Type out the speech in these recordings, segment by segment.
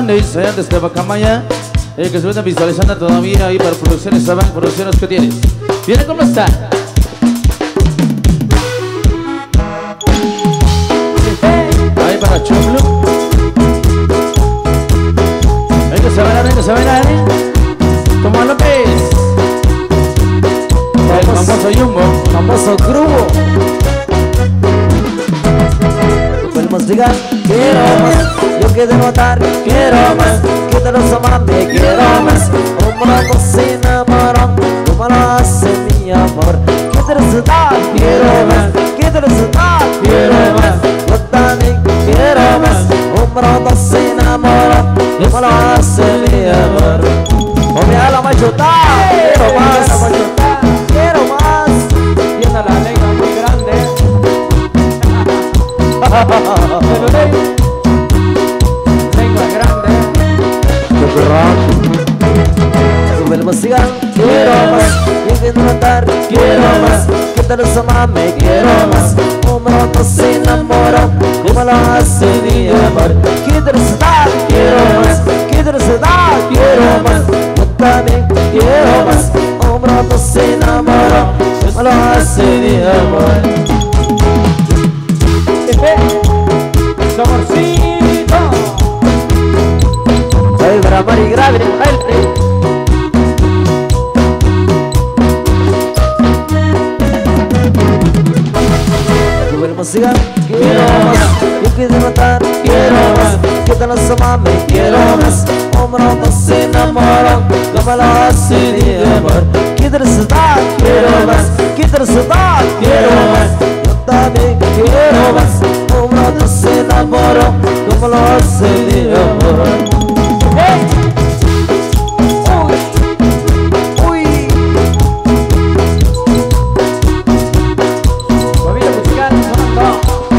Hernández, allá desde Bacamaya, que se están visualizando todavía ahí para producciones Saban, producciones que tienes. Viene cómo está. Ahí para Chublu. Venga, se bailar, Como López. El famoso Jumbo, famoso Grubo. Podemos llegar, quiero más. Yo quiero notar, quiero más. Quítalo su mami, quiero más. Un rato se enamoró, como lo hace mi amor. Quítalo su tal, quiero más. Quítalo su tal, quiero más. Yo también quiero más. Un rato se enamoró, como lo hace mi amor. Oh, mira la machota, quiero más. Quiero más. Tiene la lengua muy grande. Lengua grande. Sube la música, quiero más. Yo quiero notar, quiero más. Quítalo su mami, quiero más. Un rato se enamoró, como lo hace mi amor. Quítalo su tal, quiero más. Quítalo su tal, quiero más. Yo también quiero más. Un rato se enamoró, como lo hace mi amor. Saborcito. Soy para Mari Grave, Sube la música, quiero más. Yo quiero notar, quiero más. Quítalo su mami, quiero más. Un rato se enamoró, como lo hace mi amor. Quítalo su tal, quiero más. Quítalo su tal, quiero más. Yo también quiero más. Un rato se enamoró, como lo hace mi amor. Uy. Bobina musical, sonando.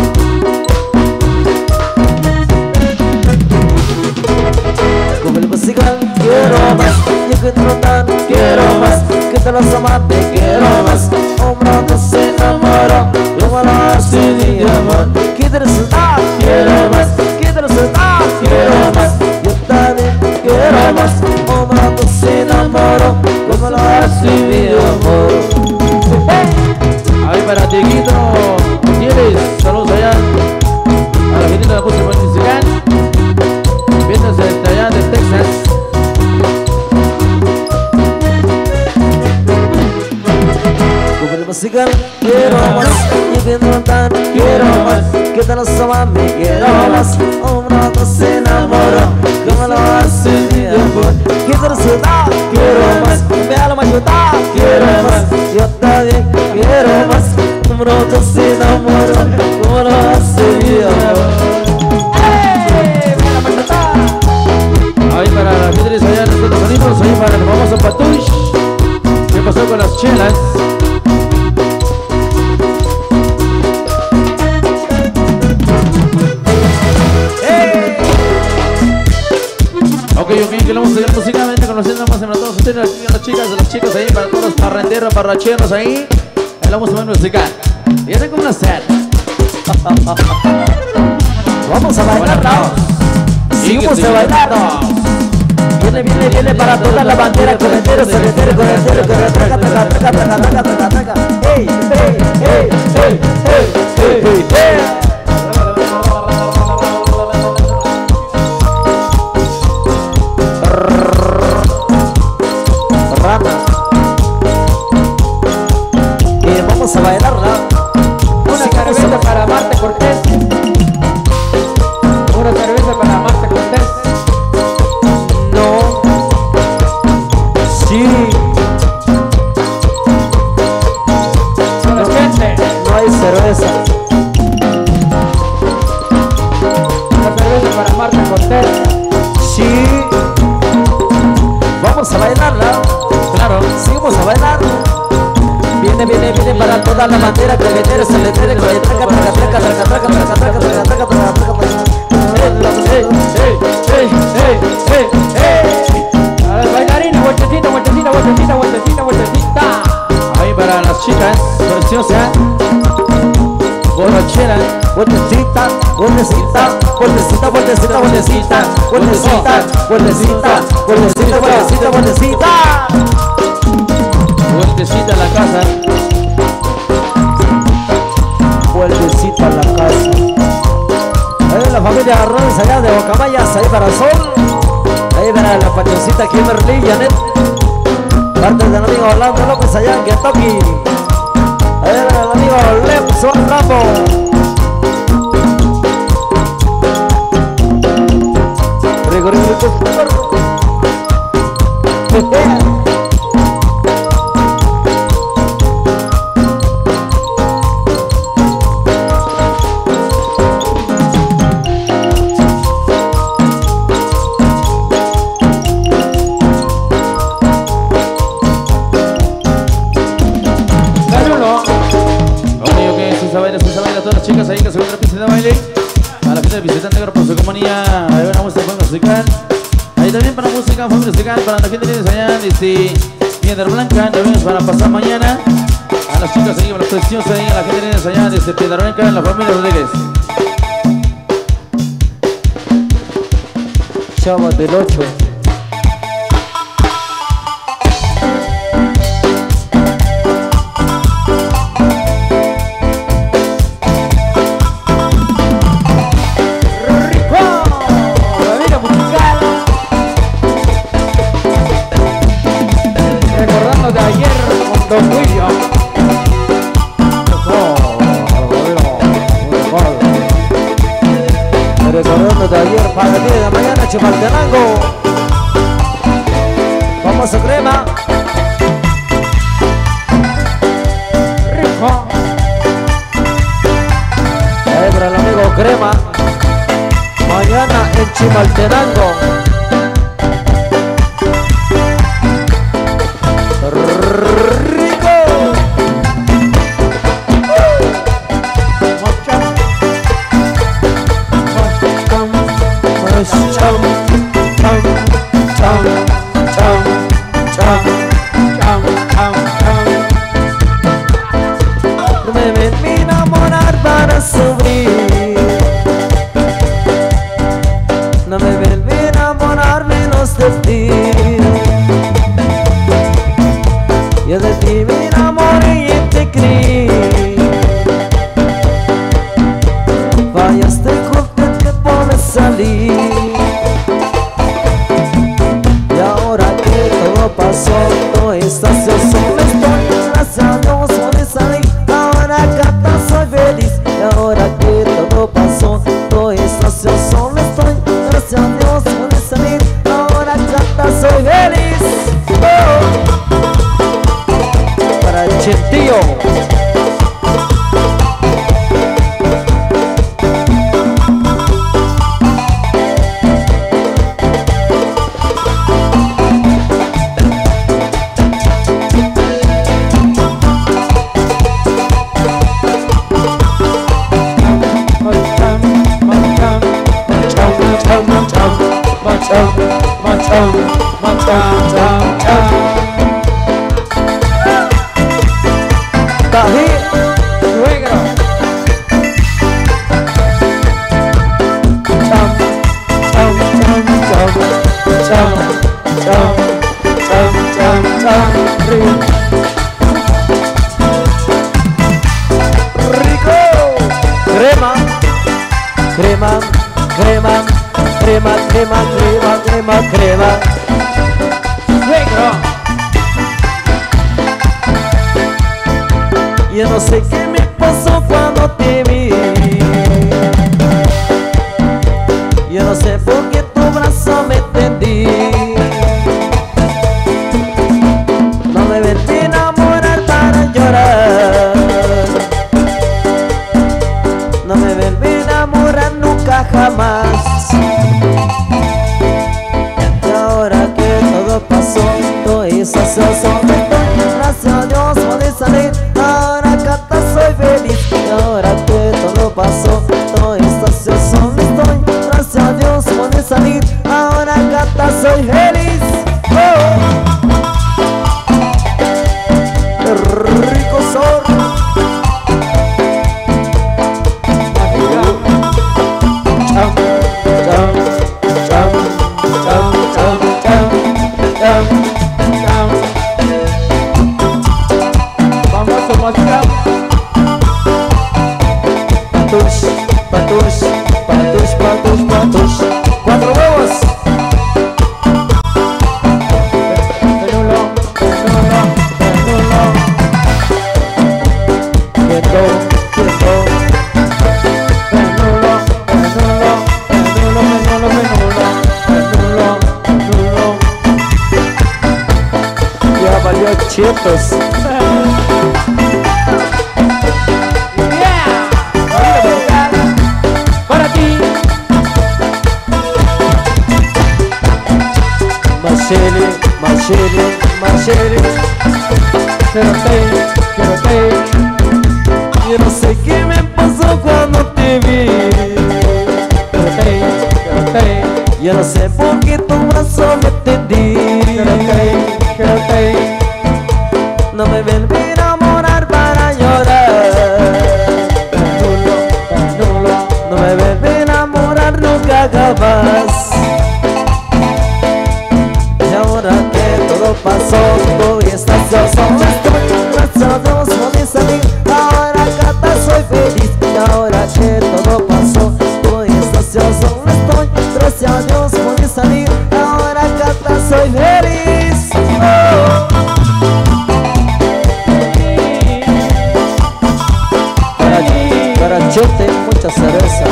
Como el musical, quiero más. Yo quiero notar, quiero más. Quítalo su mami, quiero más. Un rato se enamoró, como lo hace mi amor. Quítalo su tal, quiero más. Quítalo su tal, quiero más. Yo también quiero más. Un rato se enamoró, como lo hace mi amor. Ahí para Tiguito Gutiérrez, saludos allá a la gente de la música musical. Vienes desde allá de Texas. Como el musical, quiero más. Yo quiero notar, quiero más. Quítalo su mami, quiero más. Un rato se enamoró, como lo hace mi amor. Quítalo su tal, quiero más. Vea la machota, quiero más. Yo también quiero más. Un rato se enamoró, como lo hace mi amor. Mira la machota. Ahí para la gente de allá de los Unidos, ahí para el famoso Patush. ¿Qué pasó con las chelas? Ok, que lo vamos a seguir musicalmente conociendo más a todos ustedes, las chicas ahí, para todos los parranderos, parracheros ahí. Ahí la vamos a ver musical. Viene con una set. Vamos a bailar, seguimos a bailar. Viene para toda la bandera, corretero, cerretero, corretero, traca, traca, traca, traca, traca, traca, traca. Ey, ey, ey, ey, ey, ey, ey. Vamos a bailarla. Una cerveza para Marta Cortés. Una cerveza para Marta Cortés. No. Sí. No, gente. No hay cerveza. Una cerveza para Marta Cortés. Sí. Vamos a bailarla. Claro. Seguimos a bailar. Viene para toda la bandera, coquetero, celetero, traca, traca, traca, traca, traca, traca, traca, traca, traca, traca, traca. A ver, bailarina, vueltecita, vueltecita, vueltecita, vueltecita, vueltecita. Ahí para las chicas, preciosa, borrachera, Vueltecita, vueltecita, vueltecita, vueltecita, vueltecita, vueltecita, vueltecita, vueltecita, vueltecita, vueltecita. Vueltecita a la casa. Vueltecita a la casa. Ahí la familia Arroz allá de Bocamayas, ahí para Sol. Ahí verá la pachoncita Kimberly, Janet. Parte del amigo Orlando López allá en Kentucky. Ahí verá el amigo Lepson Rambo. Rico, rico, rico. Todas las chicas ahí que se encuentran en pista de baile. A la gente del visitante negro por su compañía. Ahí van a música musical. Ahí también para música familia musical. Para la gente de allá, Piedra Blanca. También para pasar mañana. A las chicas ahí, a las preciosas ahí. A la gente de allá, desde Piedra Blanca. La familia Rodríguez. Chavas del 8. Don William. Recordando de ayer para el día de mañana, Chimaltenango. Vamos a crema. Rico. Ahí para el amigo Crema. Mañana en Chimaltenango. No me ven enamorar menos de ti. Yo de ti me enamoré y te creí. Fallaste con el tiempo de salir. Y ahora que todo pasó, no estás, yo solo estoy. Gracias a Dios pude salir. Ahora canta, soy feliz. Y ahora que todo pasó, no estás, yo solo estoy. Gracias a Dios pude salir. Ahora canta, soy feliz. Para el Chentío. Tají, Suegro. rico. Crema, crema, crema, crema, crema, crema, crema, crema. Suegro. Yo no sé qué me pasó cuando te vi. Yo no sé por qué tu brazo me tendí. No me vente a enamorar para llorar. No me vente a enamorar nunca jamás. Y ahora que todo pasó, todo eso gracias a Dios pude salir. Ahora canta, soy feliz. Y ahora que todo pasó, todo esta situación estoy. Gracias a Dios pude salir. Ahora canta, soy feliz. Qué rico son. Cham, cham, minutos. Para ti. Machele, Machele, Machele. Quiero Yo no sé qué me pasó cuando te vi. Yo no sé por qué tu brazo me tendí. No me vuelve a enamorar para llorar. No me vuelve a enamorar nunca jamás. Y ahora que todo pasó, tú estás solo. Gracias a Dios podí salir. Ahora Cata soy feliz. Y ahora que todo pasó, tú estás solo. Estoy, gracias a Dios podí salir. Ahora Cata soy feliz. Para Chete, mucha cerveza.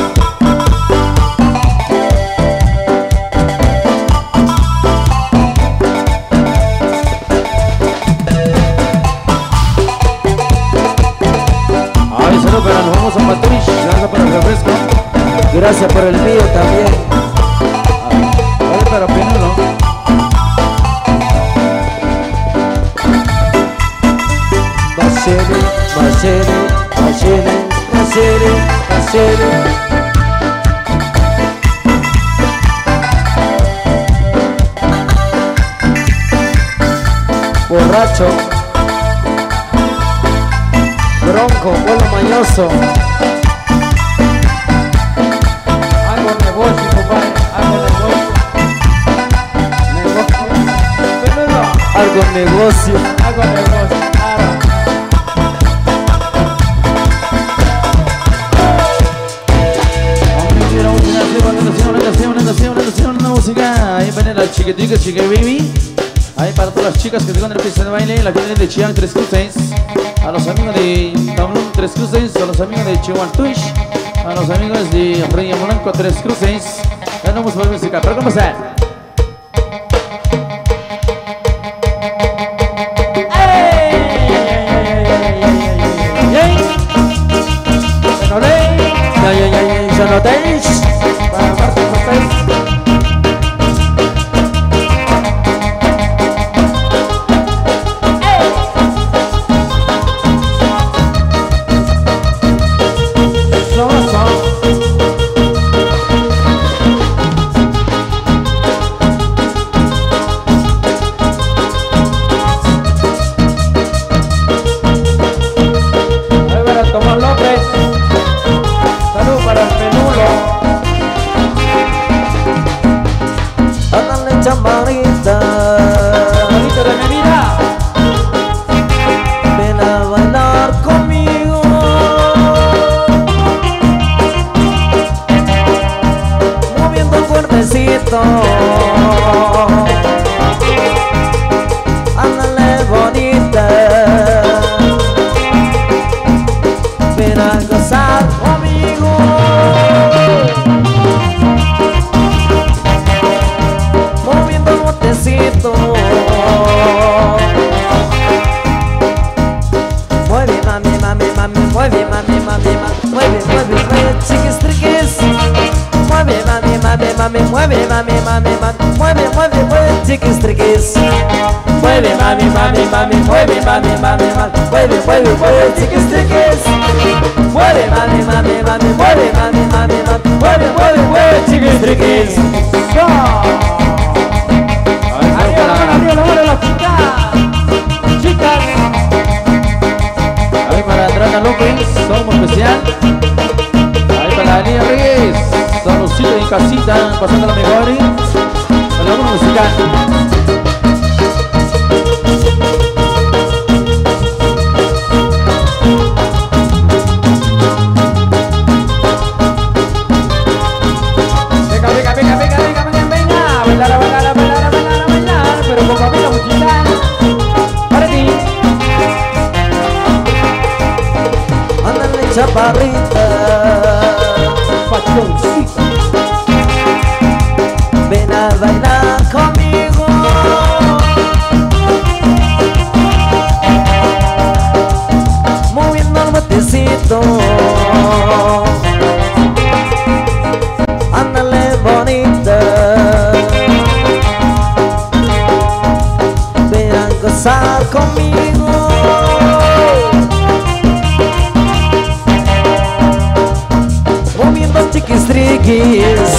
Ay, saludos para los famosos Matuish. Gracias por el refresco. Gracias por el mío también. Ay, para Pinulo. Machele, Machele, Machele, Machele, Machele. Borracho, bronco, vuelo mañoso. Hago negocio, compadre. Hago negocio. Menudo. Algo negocio. Hago negocio. Claro. Una música. Ahí viene la chiquitica, chica baby. Ahí para todas las chicas que tengan el pista de baile, la que viene de Chiang Tres Cruces, a los amigos de Tablón Tres Cruces, a los amigos de Chihuahua Tush, a los amigos de Rey Molanco Tres Cruces. Ya no vamos a ver música, pero comenzar. Yo no te. Para Martín Cortés. Ahí para Tomás López. Salud para el Menudo. Ándale, chamarrita. Bonito de mi vida. Ven a bailar conmigo. Moviendo el cuerpecito. Ándale, bonita. Ven a gozar conmigo. Moviendo el botecito. Mueve, mami, mami, mami, mueve, mami, mami, mami, mueve, mueve, mueve, chiquis, triquis. Mueve, mami, mami, mami, mueve, mami, mami, mami, mueve, mueve, mueve, chiquis, triquis. Mueve, mami, mami, mami, mueve, mami, mami, mami, mueve, mueve, mueve, chiquis, triquis. Mueve, mami, mami, mami, mueve, mami, mami, mami, mueve, mueve, mueve, chiquis, triquis. Arriba, las chicas. Ahí para Adriana López, somos especial. Ahí para Daniela Reyes, salucito en casita, pasando la mejor. Saludos musical. Venga. Bailar. Pero con familia musical. Para ti. Ándale, chaparrita. Pachoncita. Ven a bailar conmigo. gozar conmigo. Moviendo chiquis triquis.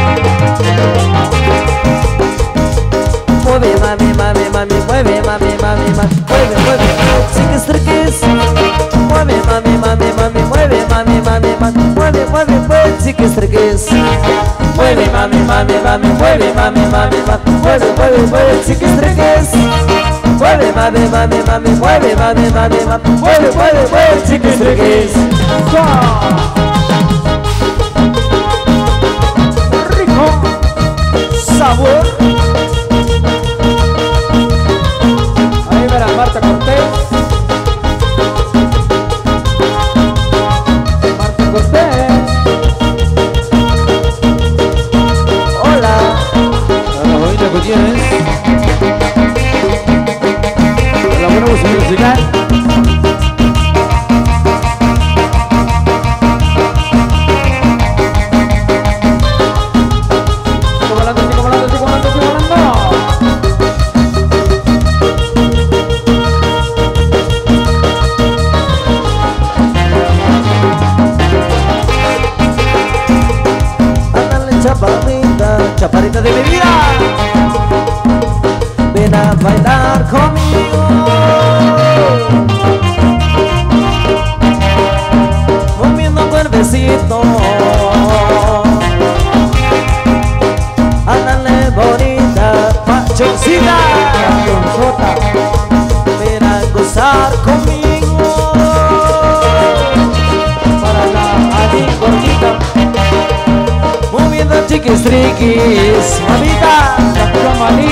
Mueve mami, mami, mami, mueve mami, mami, mami, mueve, mueve, chiquis triquis. Mueve mami, mami, mami, mueve mami, mami, mami, mueve, mueve, mueve, chiquis triquis. Mueve mami, mami, mami, mueve mami, mami, mami, mueve, mueve, mueve, chiquis triquis. Mueve mami, mami, mami, mueve mami, mami, mami, mueve, mueve, mueve, chiquis triquis. Rico sabor. Ahí verá Marta Cortés. Marta Cortés. Hola. A la familia Gutiérrez. A la buena música musical. Sigo volando, sigo volando, sigo volando, sigo volando. Ándale chaparrita, chaparrita de mi vida. Ven a bailar conmigo. Moviendo cuerpecito. Ándale bonita, pachoncita. Ven a gozar conmigo. Para la Ali gordita. Moviendo chiquis triquis, mamita. La Chomalí.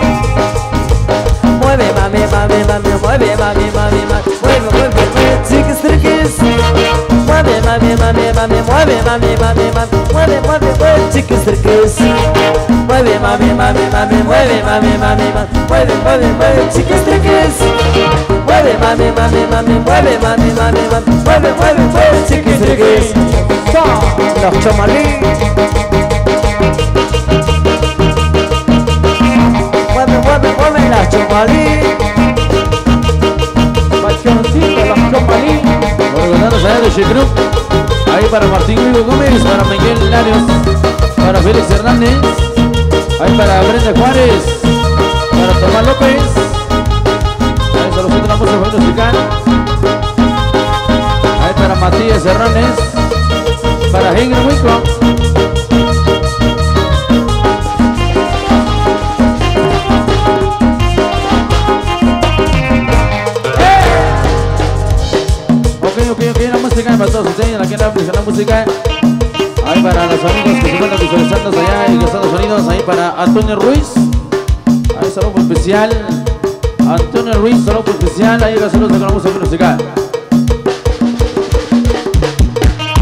Mueve mami, mami, mami, mueve mami, mami, mami, mueve, mueve, mueve, chiquis triquis. Mueve mami, mami, mami, mueve mami, mami, mami, mueve, mueve, mueve, chiquis triquis. Mueve mami, mami, mami, mueve mami, mami, mami, mueve, mueve, mueve, chiquis triquis. Mueve mami, mami, mami, mueve mami, mami, mami, mueve, mueve, mueve, chiquis triquis. Los Chomalí. Mueve, mueve, mueve la Chomalí. Pachoncito, la Chomalí. Organizados allá de Chicrup. Ahí para Martín Hugo Gómez, para Miguel Larios, para Félix Hernández. Ahí para Brenda Juárez, para Tomás López. Ahí saludando la música musical. Ahí para Matías Hernández, para Henry Winkler. Ok, la música para todos ustedes, la que la música. Ahí para los amigos que se encuentran visualizando allá en los Estados Unidos, ahí para Antonio Ruiz. Ahí saludo especial. Antonio Ruiz, saludo especial. Ahí los saludos con la música musical.